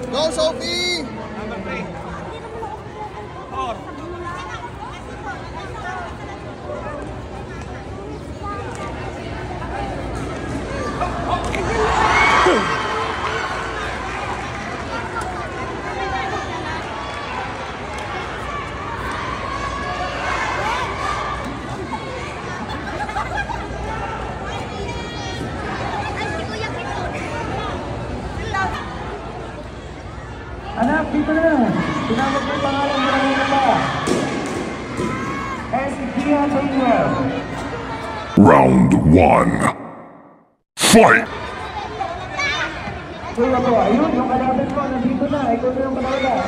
Go, Sophie! Number 3. 4. Anak, dito na. Tinawag mo yung pangalan mo na ba? SDA Player. Round 1. Fight! Kuya ko, ayun, yung kalaban mo, nandito na. Ikaw na yung kalaban.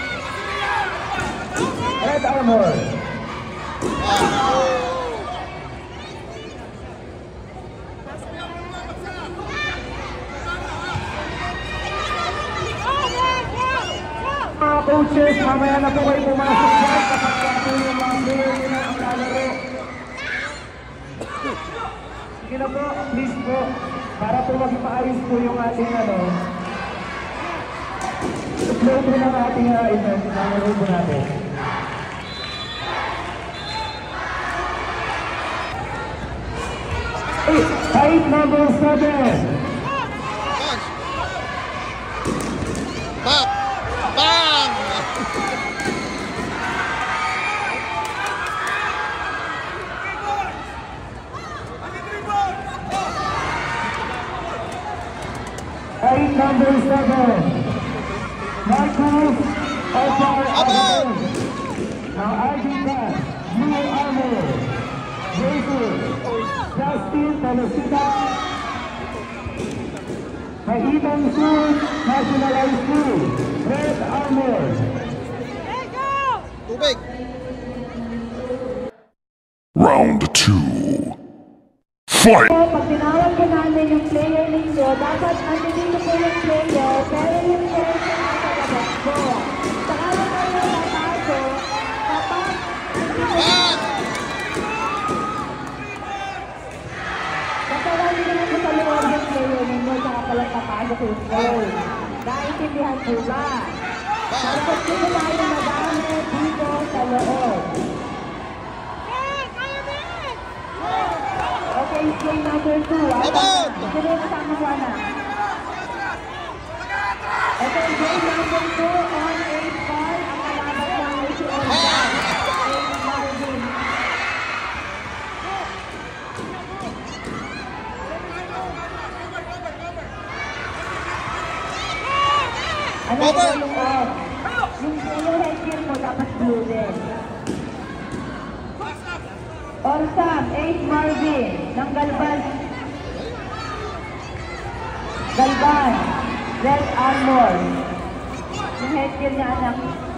Red Armor. Mga coaches, mamaya na po kayo pumasok dyan kapag kaso yung mga player nila ang lalaro. Sige na po, please po, para po magpaayos po yung ating upload po ng ating event, lalaro po natin. Fight number 7. Back! Bang! Fight number 7. Michael Obar. Now Argentina, Blue Armor. Jesus, Justin Palosita. Ethan Soon, Nationalized Blue, Red Armor. Tubig! Round 2. Fight! Pag tinawag ko namin yung player ninyo, dapat nandito po yung player, pero yung player sa nasa labas ko. Saka na kayo natago, kapag kapag hindi naman sa loob yung player ninyo, saka palang natago ko yung goal. Naintindihan po ba? Dapat dito tayo madami dito sa loob. Okay, game number 2. Ito na yung kasama ko, anak. Okay, game number 2 on 8-5. Ang kalaban lang ay si Orban. Marvin. Ano ito yung off? Yung headgear mo dapat blue din. Orsam, 8 Marvin, ng Galban. Galban, Red Armor. Yung headgear niya, anak.